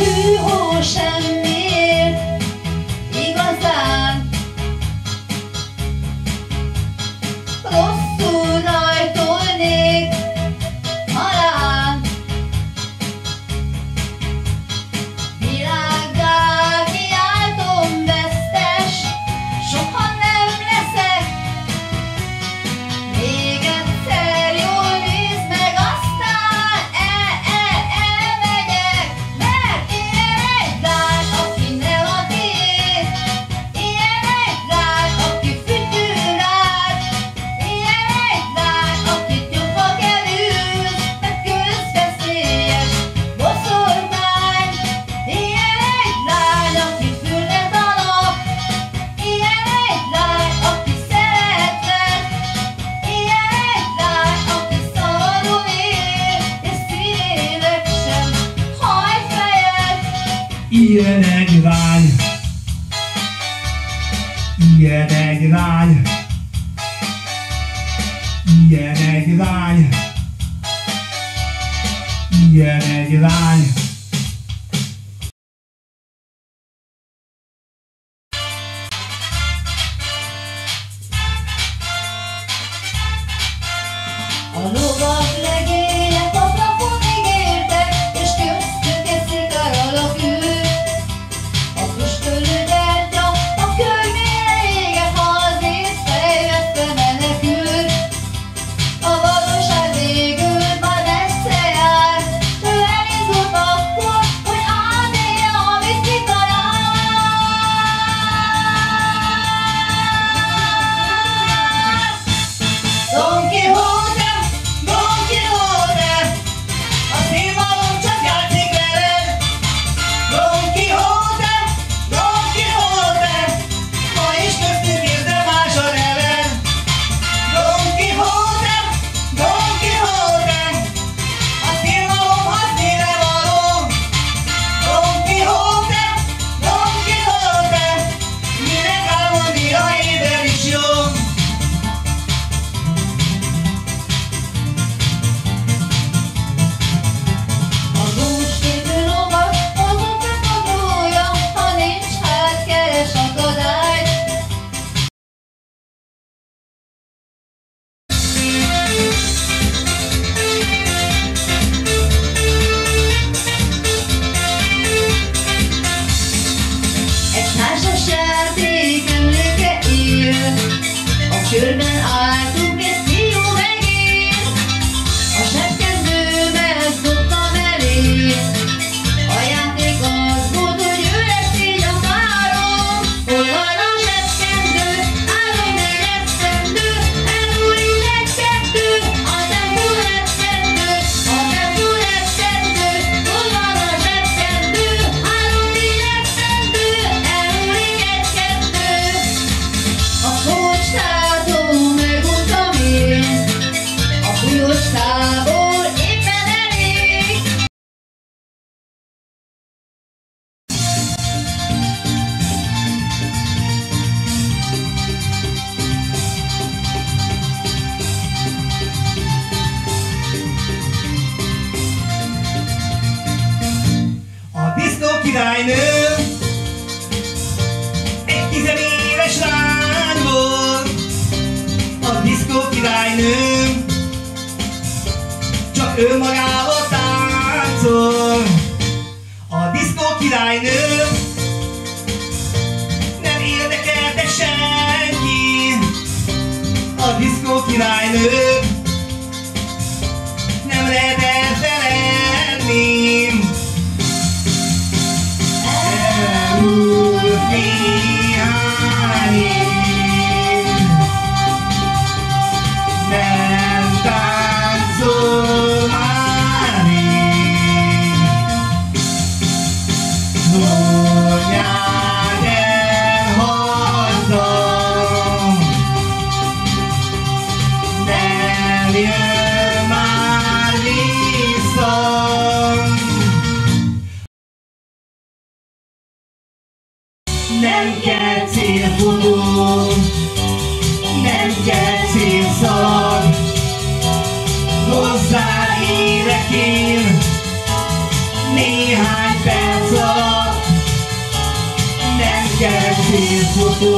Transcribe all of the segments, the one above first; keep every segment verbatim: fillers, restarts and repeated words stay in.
hűhó semmiért, igazán rosszul rajtolnék talán. Világgá kiáltom vesztes, soha nem leszek. Még egyszer jól nézd meg, aztán el-el-elmegyek. Mert ilyen egy lány, aki nem a tiéd, ilyen egy lány, aki fütyül rád, ilyen egy lány, akit nyomva kerülsz, mert közveszélyes boszorkány. Ilyen egy lány, aki füled a nap, ilyen egy lány, aki szeretlek, ilyen egy lány, aki szabadon él, és szívek sem hajt fejed. Ilyen egy lány, ilyen egy lány, ilyen egy lány, ilyen egy lány. A lovak legények a kapun ígértek, és köztük egy szigaralak ül. A füstölődertya a körmére éget, ha az észreveszve menekül. A valóság végül már messze jár, ő elindult akkor, hogy átélje, amit kitalál. Don Quixote, Don Quixote, a színvonalon csak játszik veled. Don Quixote, Don Quixote, ma is köztünk érde más a neved. Don Quixote, Don Quixote, a színvonalon hasznére való. Don Quixote, Don Quixote, minek álmodni, ha éber is jó. A gúnsképű lovag az utat adója, ha nincs, hát keres akadályt. Egy társas játék emléke él, a körben álltunk, egy fiú megér. A zsebkendőmet dobtam elé, a játék az volt, hogy ő lesz így a párom. Hol van a zsebkendő, három négy esztendő, elmúlik egy-kettő, a tempó esztendő, a tempó esztendő. Hol van a zsebkendő, három négy esztendő, elmúlik egy-kettő. A kocstából meguntam én, a fújóstából éppen elég. A diszkó királynő egy tizenéves lány volt. A diszkó királynő csak önmagával táncol. A diszkó királynő nem érdekelte senki. A diszkó királynő nem lehet elfeledni. Elmúlt néhány év, nem táncol már rég. Vonják el haza, nem jön már vissza. Nem kell célfutó, nem kell célszalag, hozzá érek én néhány perc célfutó,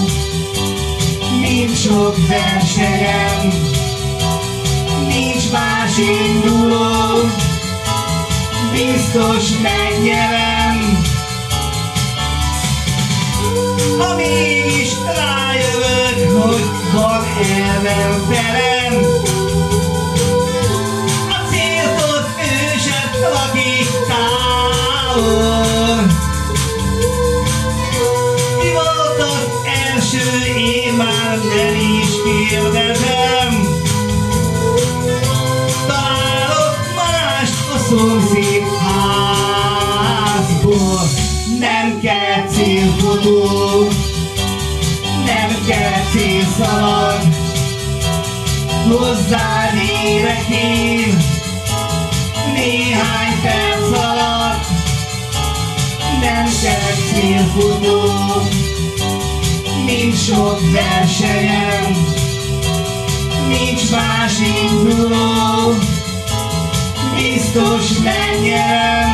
nincs sok versenyem, nincs más induló, biztos megnyerem. Ha mégis rájövök, hogy van ellenfelem, a céltól ő sem lakik távol. Mi volt az első, én már nem is kérdezem, találok mást a szomszéd házból. Nem kell célfotó, nem kell célszalag, hozzád érek én néhány perc alatt. Nem kell célfotó, nincs sok versenyem, nincs más induló, biztos megnyerem.